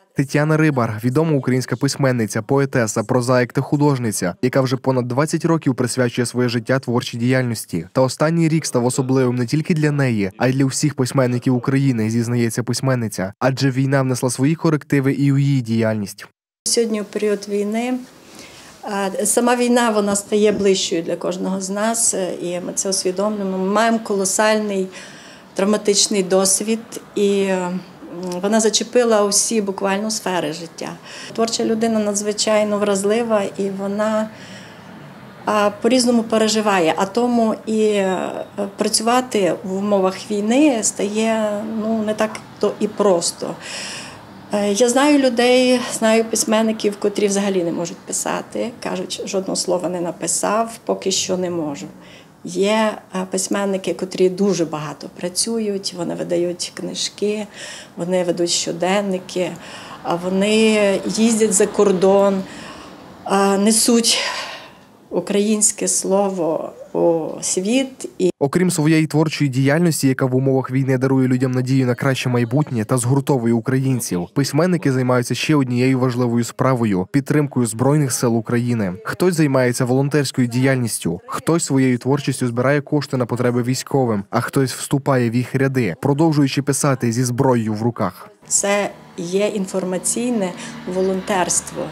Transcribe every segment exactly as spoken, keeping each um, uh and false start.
Тетяна Рибар – відома українська письменниця, поетеса, прозаїк та художниця, яка вже понад двадцять років присвячує своє життя творчій діяльності. Та останній рік став особливим не тільки для неї, а й для всіх письменників України, зізнається письменниця. Адже війна внесла свої корективи і у її діяльність. Сьогодні, у період війни, сама війна вона стає ближчою для кожного з нас, і ми це усвідомлюємо. Ми маємо колосальний травматичний досвід, і вона зачепила усі буквально сфери життя. Творча людина надзвичайно вразлива, і вона по-різному переживає. А тому і працювати в умовах війни стає ну, не так то і просто. Я знаю людей, знаю письменників, котрі взагалі не можуть писати. Кажуть, жодного слова не написав, поки що не можу. Є письменники, котрі дуже багато працюють, вони видають книжки, вони ведуть щоденники, вони їздять за кордон, несуть українське слово у світ. І... Окрім своєї творчої діяльності, яка в умовах війни дарує людям надію на краще майбутнє та згуртовує українців, письменники займаються ще однією важливою справою – підтримкою Збройних сил України. Хтось займається волонтерською діяльністю, хтось своєю творчістю збирає кошти на потреби військовим, а хтось вступає в їх ряди, продовжуючи писати зі зброєю в руках. Це є інформаційне волонтерство.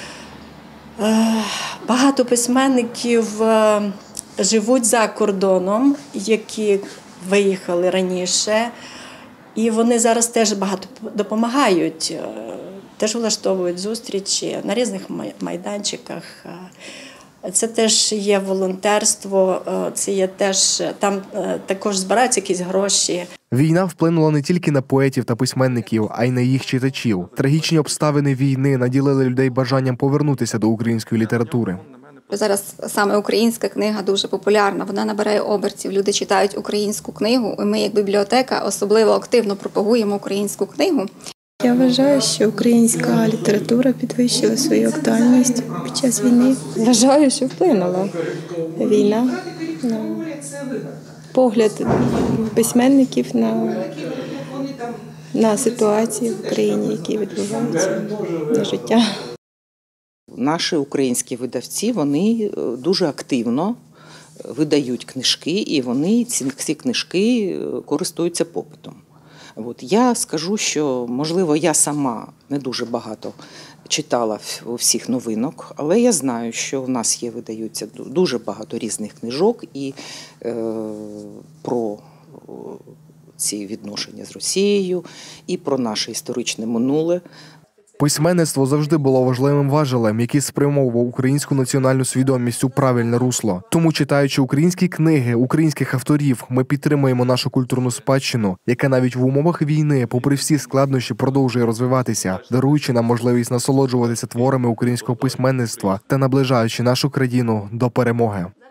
Багато письменників живуть за кордоном, які виїхали раніше, і вони зараз теж багато допомагають, теж влаштовують зустрічі на різних майданчиках. Це теж є волонтерство, це є теж, там також збираються якісь гроші. Війна вплинула не тільки на поетів та письменників, а й на їх читачів. Трагічні обставини війни наділили людей бажанням повернутися до української літератури. Зараз саме українська книга дуже популярна, вона набирає обертів, люди читають українську книгу, і ми як бібліотека особливо активно пропагуємо українську книгу. Я вважаю, що українська література підвищила свою актуальність під час війни. Вважаю, що вплинула війна на погляд письменників на, на ситуації в Україні, які відбуваються, на життя. Наші українські видавці, вони дуже активно видають книжки, і вони ці, ці книжки користуються попитом. От я скажу, що, можливо, я сама не дуже багато читала у всіх новинок, але я знаю, що в нас є, видаються дуже багато різних книжок і е, про ці відношення з Росією, і про наше історичне минуле. Письменництво завжди було важливим важелем, який спрямовував українську національну свідомість у правильне русло. Тому, читаючи українські книги, українських авторів, ми підтримуємо нашу культурну спадщину, яка навіть в умовах війни, попри всі складнощі, продовжує розвиватися, даруючи нам можливість насолоджуватися творами українського письменництва та наближаючи нашу країну до перемоги.